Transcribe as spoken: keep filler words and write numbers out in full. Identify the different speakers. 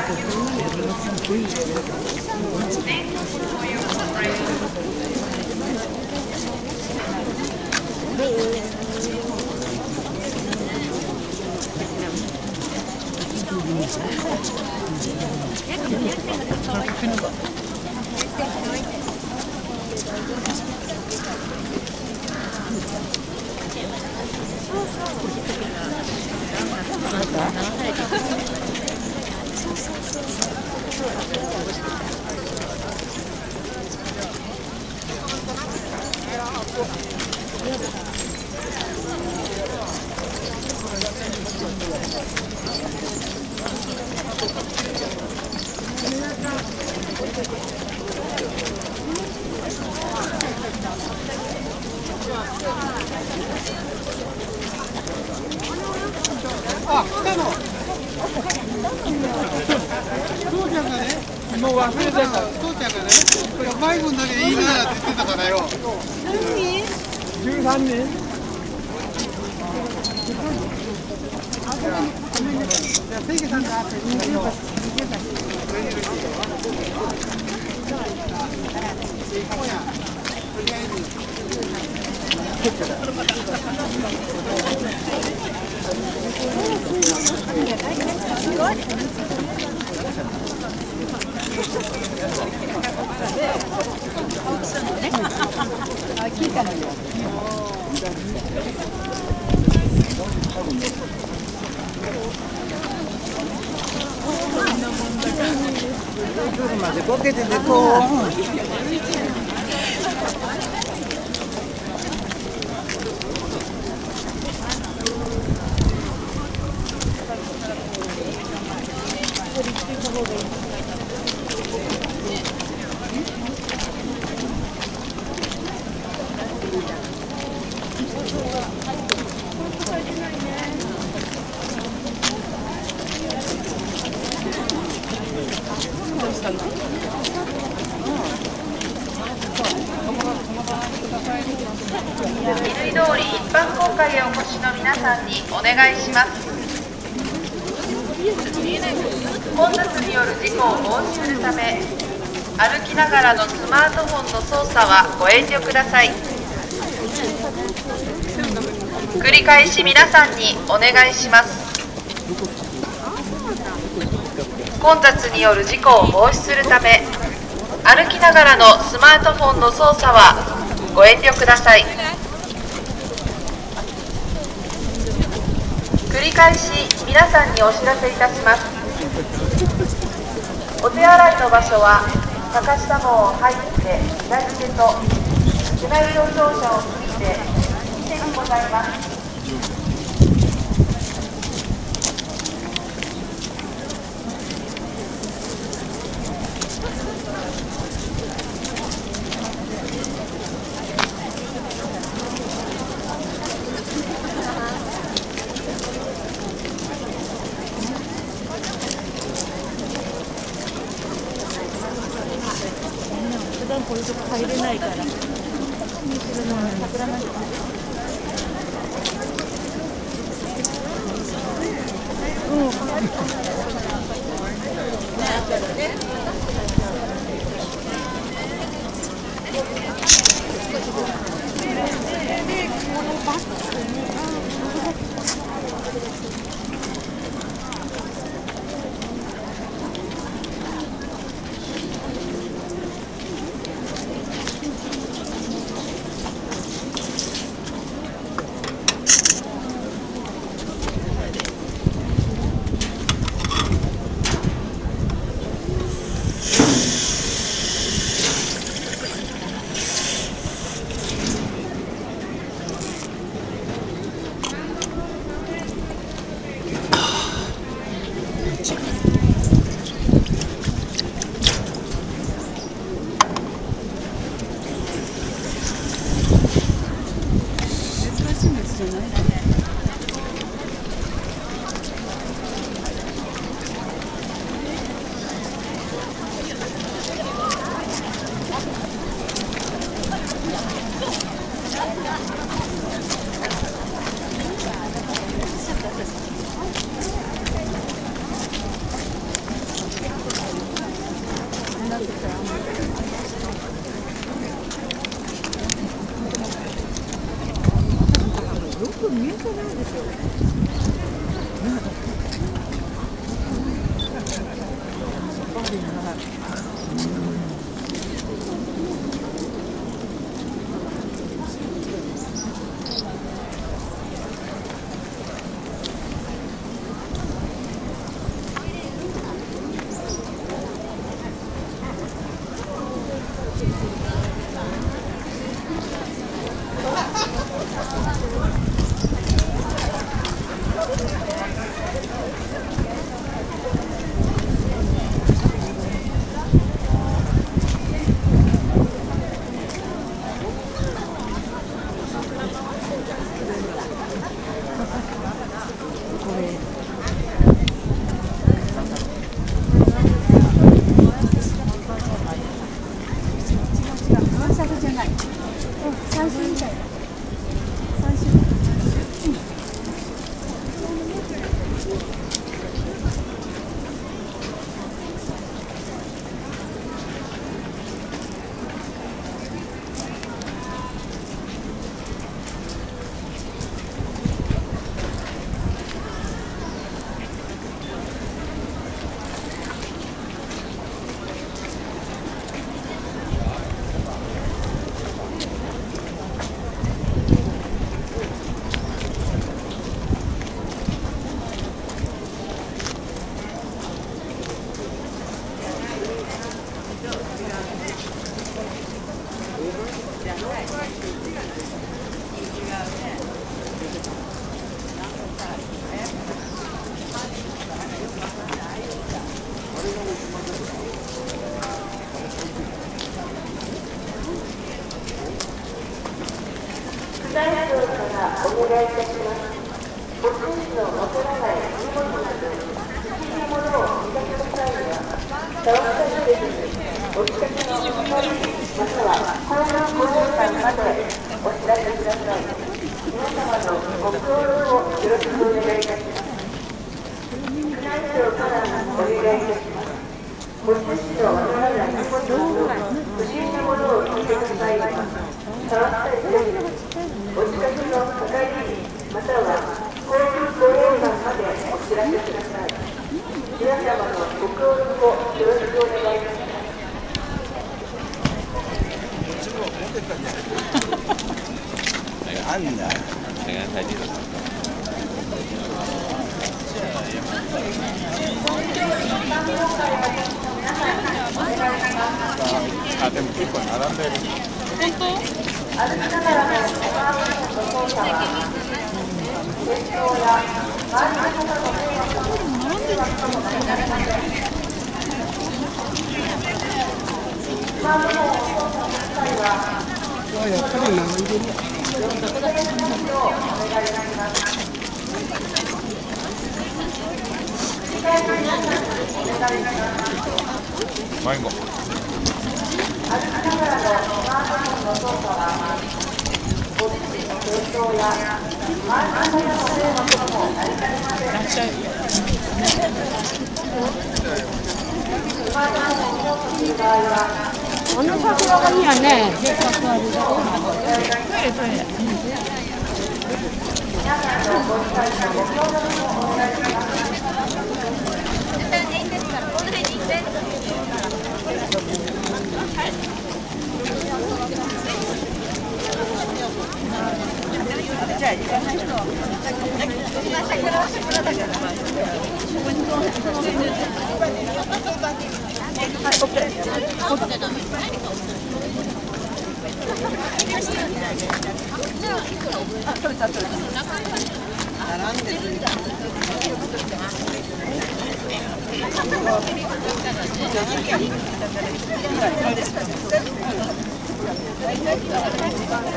Speaker 1: あ、来たの。父ちゃんがね、もう忘れてた。父ちゃんがね、これ迷子だけでいいなって言ってたからよ。十三人。じゃあ、せいけさんがあって二十番。までボケててこう。
Speaker 2: 乾通り一般公開へお越しの皆さんにお願いします。混雑による事故を防止するため、歩きながらのスマートフォンの操作はご遠慮ください。繰り返し皆さんにお願いします。混雑による事故を防止するため、歩きながらのスマートフォンの操作はご遠慮ください。繰り返し皆さんにお知らせいたします。お手洗いの場所は高下門を入って左手と手前乗乗車を過ぎて右手にございます。
Speaker 3: こういうとこ入れないから。桜なんか。うん。 見えてないでしょ。
Speaker 2: 大将からお願いいたします。お通じのわからない荷物など、不思議なものを見かけた際には、触ったりせずに、お近くの係または公安保安官までお知らせください。皆様のご協力をよろしくお願いいたします。宮内庁からお願いいたします。お通じのわからない荷物など、不思議なものを見かけた際には、触ったりせずに、お近くの係または公共保安官までお知らせください。皆様のご協力をよろしくお願いいたします。
Speaker 4: Anda, dengan tadi ada mungkin pengalam dari
Speaker 1: あ、やっぱり並んでる。
Speaker 4: 迷子。
Speaker 3: あの桜がいいやね。
Speaker 5: じゃあ行かない人は。並んでる。